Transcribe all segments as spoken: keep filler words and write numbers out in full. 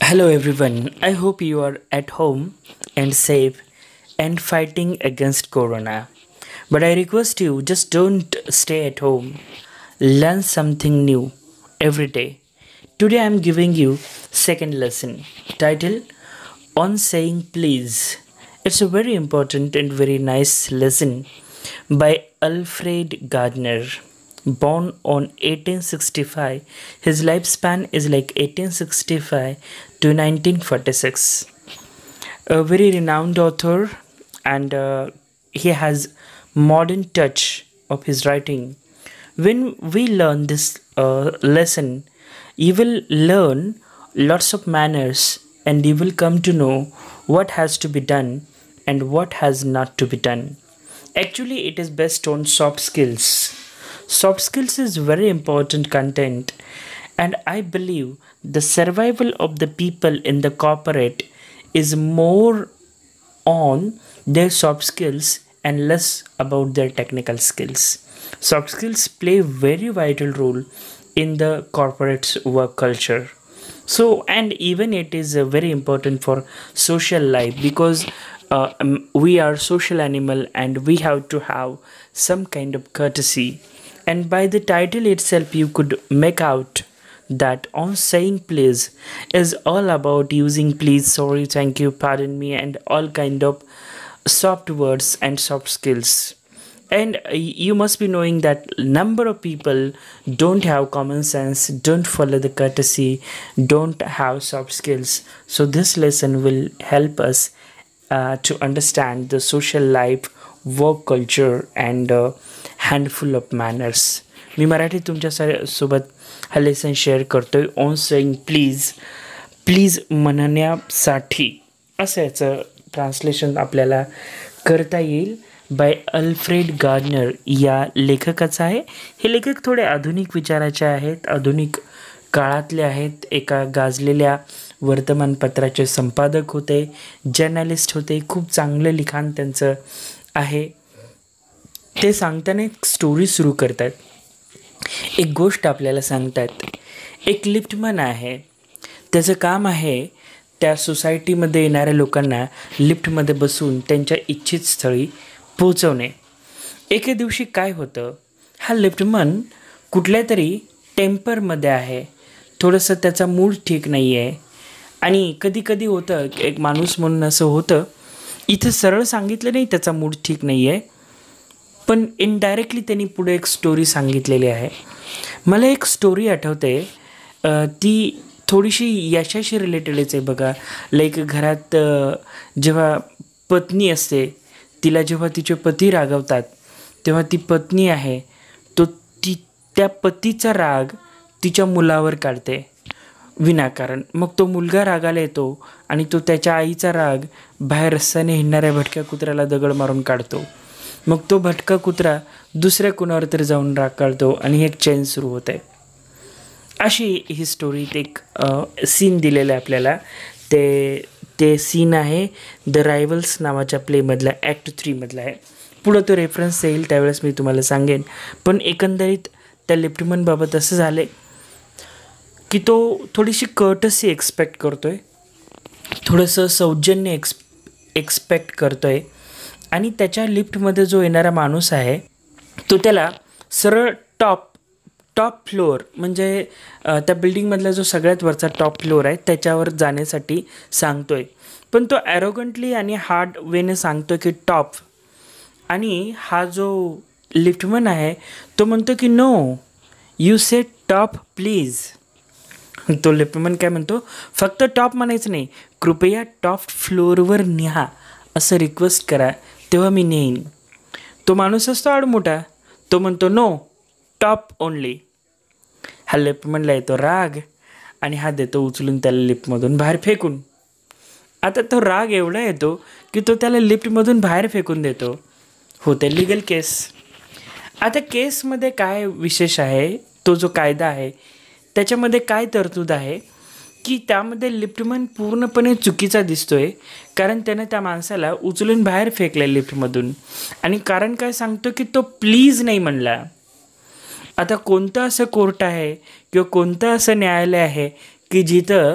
Hello everyone. I hope you are at home and safe and fighting against corona. But I request you just don't stay at home. Learn something new every day. Today I am giving you second lesson title on saying please. It's a very important and very nice lesson by Alfred Gardner. Born on eighteen sixty-five, his lifespan is like eighteen sixty-five to nineteen forty-six. A very renowned author, and uh, he has modern touch of his writing. When we learn this uh, lesson, you will learn lots of manners and you will come to know what has to be done and what has not to be done. Actually, it is based on soft skills. Soft skills is very important content, and I believe the survival of the people in the corporate is more on their soft skills and less about their technical skills. Soft skills play very vital role in the corporate's work culture. So, and even it is uh, very important for social life because uh, um, we are social animal and we have to have some kind of courtesy. And by the title itself, you could make out that on saying please is all about using please, sorry, thank you, pardon me, and all kind of soft words and soft skills. And uh, you must be knowing that number of people don't have common sense, don't follow the courtesy, don't have soft skills. So this lesson will help us uh, to understand the social life, work culture and handful of manners. मी मराठी तुमच्या सा सोबत हा lesson share करतोय on saying please. Please म्हणण्यासाठी असं याचं translation आपल्याला करता येईल बाय अल्फ्रेड गार्डनर या लेखकाचं आहे. हे लेखक थोडे आधुनिक विचाराचे आहेत, आधुनिक काळातले आहेत. एका गाजलेल्या वर्तमानपत्राचे संपादक होते, जर्नलिस्ट होते. खूप चांगलं लिखाण त्यांचं आहे. ते सांगताना एक स्टोरी सुरू करतात. एक गोष्ट आपल्याला सांगतात. एक लिफ्टमन आहे, त्याचं काम आहे त्या सोसायटीमध्ये येणाऱ्या लोकांना लिफ्टमध्ये बसून त्यांच्या इच्छित स्थळी पोहोचवणे. एके दिवशी काय होतं, हा लिफ्टमन कुठल्या तरी टेम्परमध्ये आहे. थोडंसं त्याचा मूड ठीक नाही आहे. आणि कधी कधी होतं एक माणूस म्हणून असं होतं, इथं सरळ सांगितलं नाही त्याचा मूड ठीक नाही आहे, पण इनडायरेक्टली त्यांनी पुढे एक स्टोरी सांगितलेली आहे. मला एक स्टोरी आठवते, ती थोडीशी यशाशी रिलेटेडच आहे बघा. लाईक घरात जेव्हा पत्नी असते, तिला जेव्हा तिचे पती रागवतात तेव्हा ती पत्नी आहे तो ती त्या पतीचा राग तिच्या मुलावर काढते विनाकारण. मग तो मुलगा रागाला येतो आणि तो त्याच्या आईचा राग बाहेर रस्त्याने हिंडणाऱ्या भटक्या कुत्र्याला दगड मारून काढतो. मग तो भटका कुत्रा दुसऱ्या कुणावर तरी जाऊन राग काढतो आणि एक चेन सुरू होते. अशी ही स्टोरीत एक सीन दिलेलं आहे आपल्याला. ते ते सीन आहे द रायव्हल्स नावाच्या प्लेमधला, ॲक्ट थ्रीमधला आहे. पुढं तो रेफरन्स येईल त्यावेळेस मी तुम्हाला सांगेन. पण एकंदरीत त्या लिफ्टमनबाबत असं झालं की तो थोडीशी कर्टसी एक्सपेक्ट करतो आहे, थोडंसं सौजन्य एक्स एक्सपेक्ट करतो आहे. आणि त्याच्या लिफ्टमध्ये जो येणारा माणूस आहे तो त्याला सरळ टॉप टॉप फ्लोअर म्हणजे त्या बिल्डिंगमधला जो सगळ्यात वरचा टॉप फ्लोअर आहे त्याच्यावर जाण्यासाठी सांगतो आहे. पण तो ॲरोगंटली आणि हार्ड वेने सांगतो की टॉप. आणि हा जो लिफ्टमन आहे तो म्हणतो की no, you say top please. तो लिफ्टमन काय म्हणतो, फक्त टॉप म्हणायचं नाही, कृपया टॉप फ्लोअरवर न्या असं रिक्वेस्ट करा, तेव्हा मी नेईन. तो माणूस असतो आडमोठा, तो म्हणतो नो, टॉप ओनली. हा लिफ्टमनला येतो राग आणि हा देतो उचलून त्याला लिफ्टमधून बाहेर फेकून. आता तो राग एवढा येतो की तो त्याला लिफ्टमधून बाहेर फेकून देतो. होते लिगल केस. आता केसमध्ये काय विशेष आहे, तो जो कायदा आहे त्याच्यामध्ये काय तरतूद आहे की त्यामध्ये लिफ्टमन पूर्णपणे चुकीचा दिसतोय, कारण त्यानं त्या माणसाला उचलून बाहेर फेकलं लिफ्टमधून. आणि कारण काय सांगतो की तो प्लीज नाही म्हणला. आता कोणतं असं कोर्ट आहे किंवा कोणतं असं न्यायालय आहे की जिथं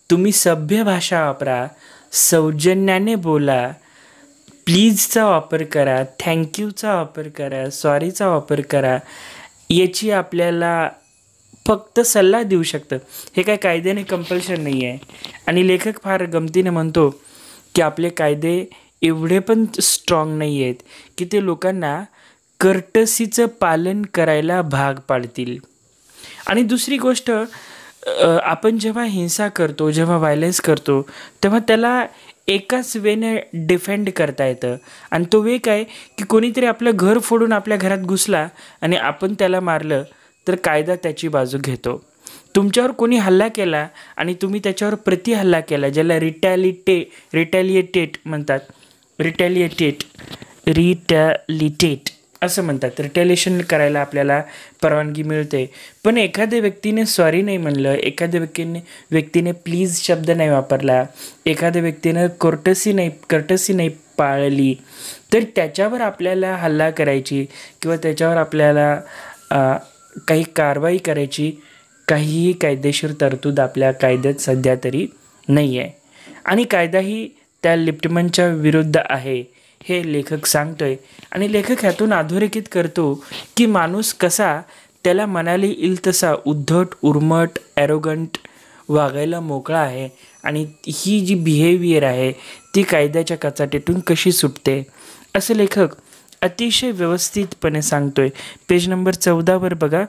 तुम्ही सभ्य भाषा वापरा, सौजन्याने बोला, प्लीजचा वापर करा, थँक्यूचा वापर करा, सॉरीचा वापर करा, याची आपल्याला फक्त सल्ला देऊ शकतं. हे काय कायद्याने कंपल्शन नाही आहे. आणि लेखक फार गमतीने म्हणतो की आपले कायदे एवढे पण स्ट्रॉंग नाही आहेत की ते लोकांना कर्टसीचं पालन करायला भाग पाडतील. आणि दुसरी गोष्ट, आपण जेव्हा हिंसा करतो, जेव्हा व्हायलन्स करतो, तेव्हा त्याला एकाच वेने डिफेंड करता येतं. आणि तो वे काय की कोणीतरी आपलं घर फोडून आपल्या घरात घुसला आणि आपण त्याला मारलं तर कायदा त्याची बाजू घेतो. तुमच्यावर कोणी हल्ला केला आणि तुम्ही त्याच्यावर प्रति हल्ला केला, ज्याला रिटॅलिटे रिटॅलिएटेट म्हणतात, रिटॅलिएटेट रिटॅलिटेट असं म्हणतात. रिटॅलिएशन करायला आपल्याला परवानगी मिळते. पण एखाद्या व्यक्तीने सॉरी नाही म्हणलं, एखाद्या व्यक्तीने व्यक्तीने प्लीज शब्द नाही वापरला, एखाद्या व्यक्तीनं कर्टसी नाही कर्टसी नाही पाळली, तर त्याच्यावर आपल्याला हल्ला करायची किंवा त्याच्यावर आपल्याला काही कारवाई करायची काहीही कायदेशीर तरतूद आपल्या कायद्यात सध्या तरी नाही आहे. आणि कायदाही त्या लिप्टमनच्या विरुद्ध आहे हे लेखक सांगतोय. आणि लेखक ह्यातून अधोरेखित करतो की माणूस कसा त्याला मनाला येईल तसा उद्धट, उर्मट, ॲरोगंट वागायला मोकळा आहे. आणि ही जी बिहेवियर आहे ती कायद्याच्या कचाट्यातून कशी सुटते असं लेखक अतिशय व्यवस्थितपणे सांगतोय. पेज नंबर चौदावर बघा,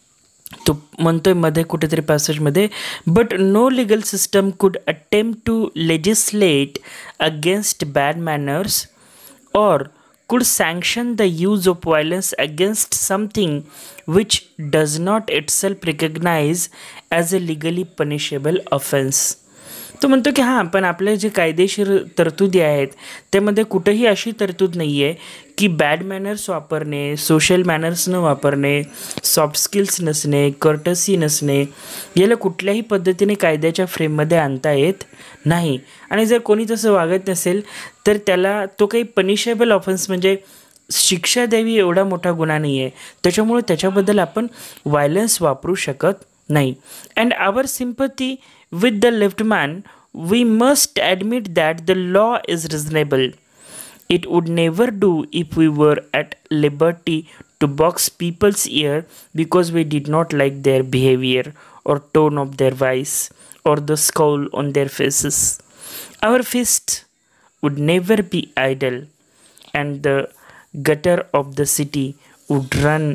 तो म्हणतोय मध्ये कुठेतरी पॅसेजमध्ये, but no legal system could attempt to legislate against bad manners or could sanction the use of violence against something which does not itself recognize as a legally punishable offense. तो म्हणतो की हां, पण आपले जे कायदेशीर तरतुदी आहेत त्यामध्ये कुठंही अशी तरतूद नाही आहे की बॅड मॅनर्स वापरणे, सोशल मॅनर्स न वापरणे, सॉफ्ट स्किल्स नसणे, कर्टसी नसणे याला कुठल्याही पद्धतीने कायद्याच्या फ्रेममध्ये आणता येत नाही. आणि जर कोणी तसं वागत नसेल तर त्याला तो काही पनिशेबल ऑफेन्स म्हणजे शिक्षा द्यावी एवढा मोठा गुन्हा नाही आहे. त्याच्यामुळे त्याच्याबद्दल आपण व्हायलन्स वापरू शकत नाही. And our sympathy with the left man, we must admit that the law is reasonable. It would never do if we were at liberty to box people's ear because we did not like their behavior or tone of their voice or the scowl on their faces. Our fists would never be idle and the gutter of the city would run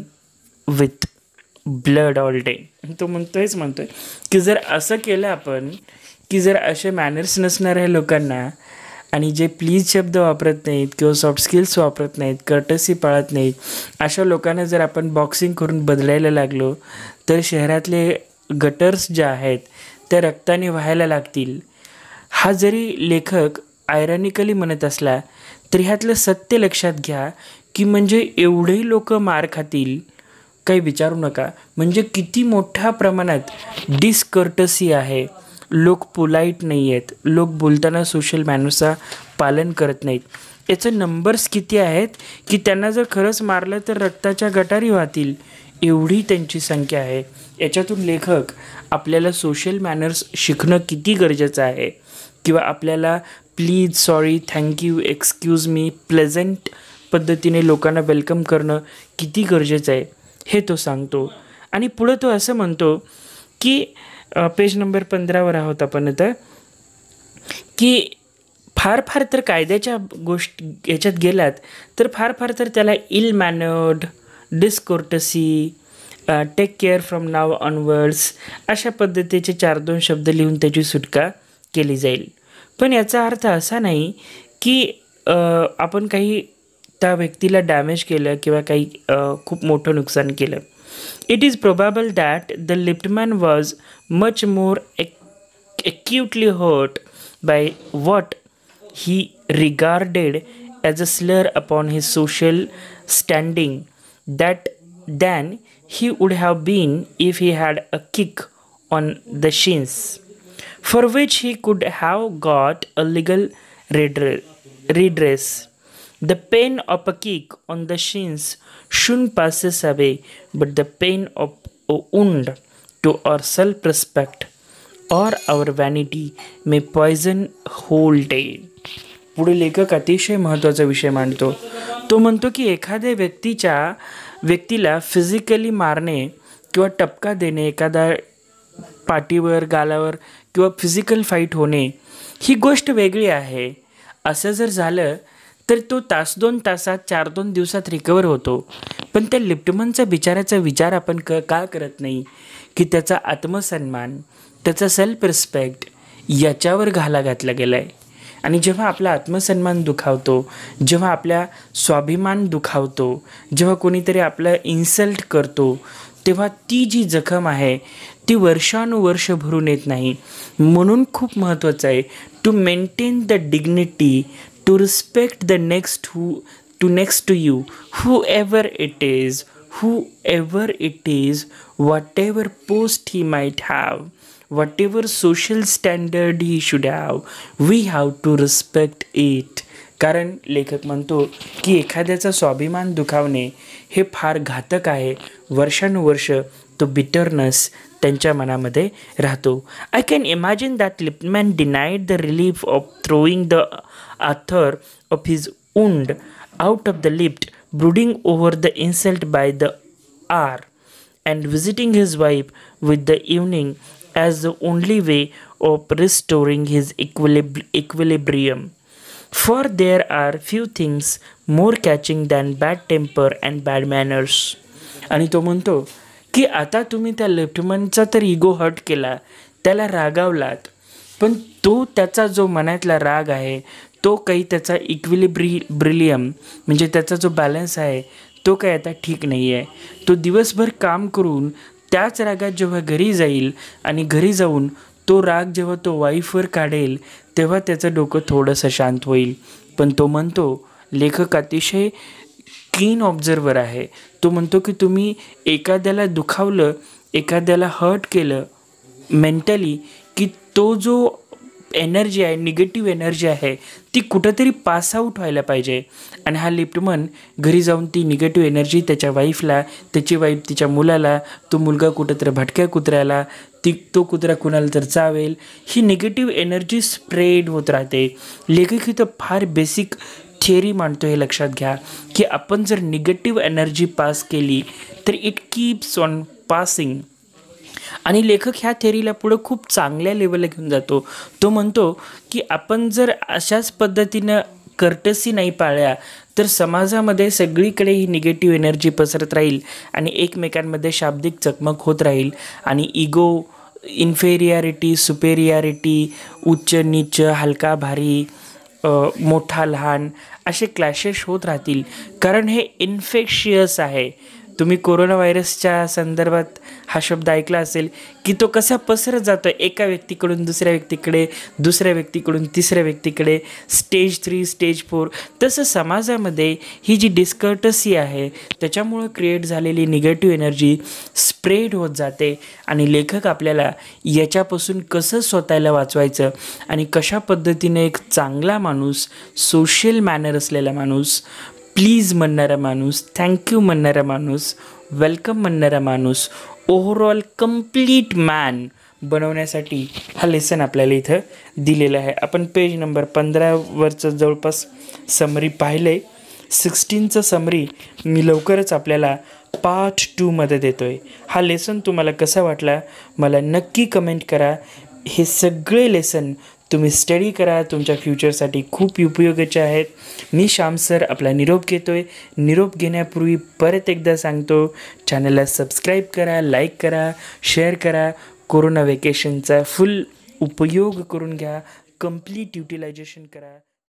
with blood all day. तो म्हणतोयच म्हणतोय की जर असं केलं आपण की जर असे मॅनर्स नसणाऱ्या लोकांना आणि जे प्लीज शब्द वापरत नाहीत किंवा सॉफ्ट स्किल्स वापरत नाहीत, कर्टसी पाळत नाहीत, अशा लोकांना जर आपण बॉक्सिंग करून बदलायला लागलो तर शहरातले गटर्स ज्या आहेत त्या रक्ताने व्हायला लागतील. हा जरी लेखक आयरॉनिकली म्हणत असला तरी ह्यातलं सत्य लक्षात घ्या की म्हणजे एवढेही लोक मार खातील काही विचारू नका. म्हणजे किती मोठ्या प्रमाणात डिसकर्टसी आहे, लोक पोलाईट नाही आहेत, लोक बोलताना सोशल मॅनर्सचा पालन करत नाहीत. याचं नंबर्स किती आहेत की त्यांना जर खरंच मारलं तर रक्ताच्या गटारी वाहतील एवढी त्यांची संख्या आहे. याच्यातून लेखक आपल्याला सोशल मॅनर्स शिकणं किती गरजेचं आहे किंवा आपल्याला please, sorry, thank you, excuse me, pleasant पद्धतीने लोकांना वेलकम करणं किती गरजेचं आहे हे तो सांगतो. आणि पुढं तो असं म्हणतो की पेज नंबर पंधरावर आहोत आपण आता, की फार फार तर कायद्याच्या गोष्टी याच्यात गेलात तर फार फार तर त्याला ill mannered, discourtesy, take care from now onwards अशा पद्धतीचे चार दोन शब्द लिहून त्याची सुटका केली जाईल. पण याचा अर्थ असा नाही की आपण काही त्या व्यक्तीला डॅमेज केलं किंवा काही खूप मोठं नुकसान केलं. It is probable that the liftman was much more acutely hurt by what he regarded as a slur upon his social standing that than he would have been if he had a kick on the shins, for which he could have got a legal redress. The pain of a kick on the shins soon passes away, but the pain of a wound to our self-respect or our vanity may poison whole day. पुढे लेखक अतिशय महत्त्वाचा विषय मांडतो. तो म्हणतो की एखाद्या व्यक्तीच्या व्यक्तीला फिजिकली मारणे किंवा टपका देणे, एखादा पाठीवर गालावर किंवा फिजिकल फाईट होणे ही गोष्ट वेगळी आहे. असं जर झालं तर तो तास दोन तासात चार दोन दिवसात रिकवर होतो. पण त्या लिप्टमनचा बिचाराचा विचार आपण क का करत नाही की त्याचा आत्मसन्मान, त्याचा सेल्फ रिस्पेक्ट याच्यावर घाला घातला गेला आहे. आणि जेव्हा आपला आत्मसन्मान दुखावतो, जेव्हा आपल्या स्वाभिमान दुखावतो, जेव्हा कोणीतरी आपलं इन्सल्ट करतो, तेव्हा ती जी जखम आहे ती वर्षानुवर्ष भरून येत नाही. म्हणून खूप महत्त्वाचं आहे to maintain the dignity, to respect the next who to next to you, whoever it is, whoever it is, whatever post he might have, whatever social standard he should have, we have to respect it. कारण लेखक म्हणतो की एखाद्याचा स्वाभिमान दुखावणे हे फार घातक आहे. वर्षानुवर्ष तो बिटरनेस त्यांच्या मनामध्ये राहतो. I can imagine that liftman denied the relief of throwing the author of his wound out of the lift, brooding over the insult by the आर and visiting his wife with the evening as the only way of restoring his equilib- equilibrium. For there are few things more catching than bad temper and bad manners. आणि तो म्हणतो की आता तुम्ही त्या लेफ्टमनचा तर ego hurt केला, त्याला रागावलात, पण तो त्याचा जो मनातला राग आहे तो काही त्याचा इक्विलिब्रि ब्रिलियम म्हणजे त्याचा जो बॅलन्स आहे तो काय आता ठीक नाही आहे. तो दिवसभर काम करून त्याच रागात जेव्हा घरी जाईल आणि घरी जाऊन तो राग जेव्हा तो वाईफवर काढेल तेव्हा त्याचं डोकं थोडंसं शांत होईल. पण तो म्हणतो, लेखक अतिशय कीन ऑब्झर्वर आहे, तो म्हणतो की तुम्ही एखाद्याला दुखावलं, एखाद्याला हर्ट केलं मेंटली की तो जो एनर्जी आहे, निगेटिव्ह एनर्जी आहे ती कुठंतरी पास आऊट व्हायला पाहिजे. आणि हा लिप्टमन घरी जाऊन ती निगेटिव्ह एनर्जी त्याच्या वाईफला, त्याची वाईफ तिच्या मुलाला, तो मुलगा कुठंतरी भटक्या कुत्र्याला, ती तो कुत्रा कुणाला तर चावेल, ही निगेटिव्ह एनर्जी स्प्रेड होत राहते. लेखक इथं फार बेसिक थिअरी मांडतो, हे लक्षात घ्या की आपण जर निगेटिव्ह एनर्जी पास केली तर इट कीप्स ऑन पासिंग. आणि लेखक ह्या थेरीला पुढं खूप चांगल्या लेवलला घेऊन जातो. तो म्हणतो की आपण जर अशाच पद्धतीनं कर्टसी नाही पाळल्या तर समाजामध्ये सगळीकडे ही निगेटिव्ह एनर्जी पसरत राहील आणि एकमेकांमध्ये शाब्दिक चकमक होत राहील आणि इगो, इन्फेरियरिटी, सुपेरियरिटी, उच्च नीच, हलका भारी, मोठा लहान असे क्लॅशेस होत राहतील. कारण हे इन्फेक्शियस आहे. तुम्ही कोरोना व्हायरसच्या संदर्भात हा शब्द ऐकला असेल की तो कसा पसरत जातो एका व्यक्तीकडून दुसऱ्या व्यक्तीकडे, दुसऱ्या व्यक्तीकडून तिसऱ्या व्यक्तीकडे, स्टेज थ्री, स्टेज फोर. तसं समाजामध्ये ही जी डिस्कर्टसी आहे त्याच्यामुळं क्रिएट झालेली निगेटिव्ह एनर्जी स्प्रेड होत जाते. आणि लेखक आपल्याला याच्यापासून कसं स्वतःला वाचवायचं आणि कशा पद्धतीने एक चांगला माणूस, सोशल मॅनर असलेला माणूस, प्लीज म्हणणारा माणूस, थँक्यू म्हणणारा माणूस, वेलकम म्हणणारा माणूस, ओव्हरऑल कम्प्लीट मॅन बनवण्यासाठी हा लेसन आपल्याला इथं दिलेला आहे. आपण पेज नंबर पंधरावरचं जवळपास समरी पाहिलं आहे. सिक्स्टीनचं समरी मी लवकरच आपल्याला पार्ट टूमध्ये देतो आहे. हा लेसन तुम्हाला कसा वाटला मला नक्की कमेंट करा. हे सगळे लेसन तुम्ही स्टडी करा, तुमच्या फ्युचरसाठी खूप उपयोगाचे आहेत. मी श्याम सर आपला निरोप घेतो आहे. निरोप घेण्यापूर्वी परत एकदा सांगतो, चॅनलला सबस्क्राईब करा, लाईक करा, शेअर करा. कोरोना वेकेशनचा फुल उपयोग करून घ्या, कंप्लीट युटिलायझेशन करा.